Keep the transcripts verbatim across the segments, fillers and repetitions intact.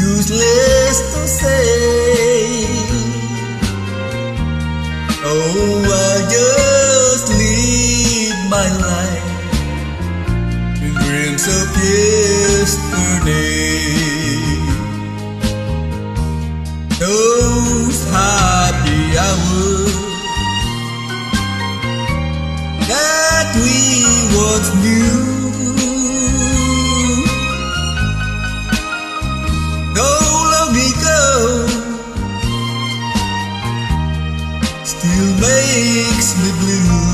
useless to say. Oh, I just live my life in dreams of yesterday. Those happy hours that we once knew, though long ago, still makes me blue.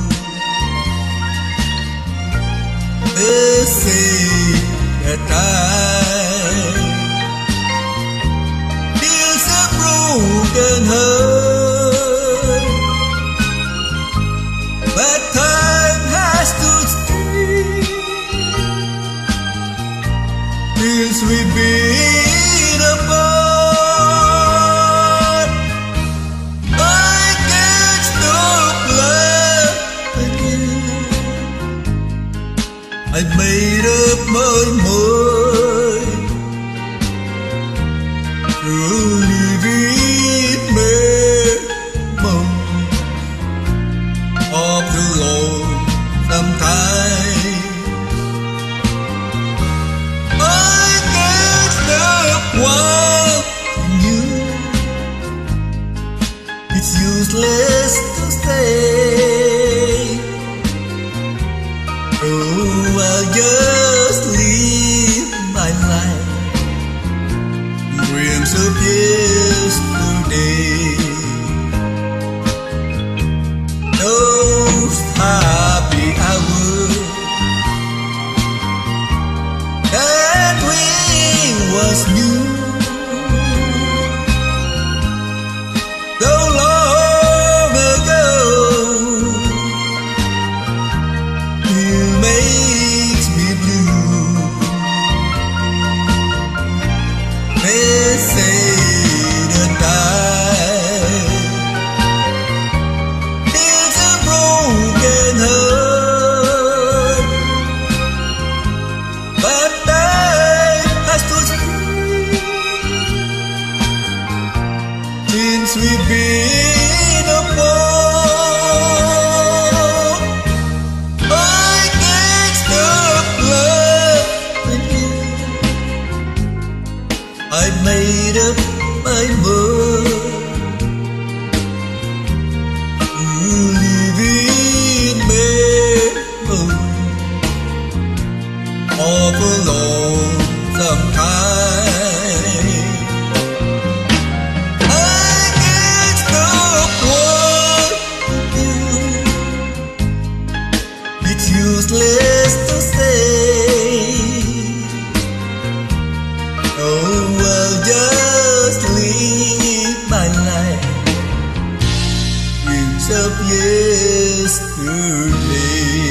They say that time heals a broken heart, but time has stood still since we've been apart. I can't stop loving you. I made up my mind to live in memory of the lonesome time. I can't stop wanting you. It's useless to say. Oh, I'll just live my life in dreams of yesterday. Those happy hours that we once knew, though long ago, still makes me blue. They say that time heals a broken heart, but time has stood still since we've been apart. I can't stop loving you. I've made up my mind to live in memory of a lonesome time. I can't stop wanting you. It's useless to say. Oh, I'll just live my life, dreams of yesterday.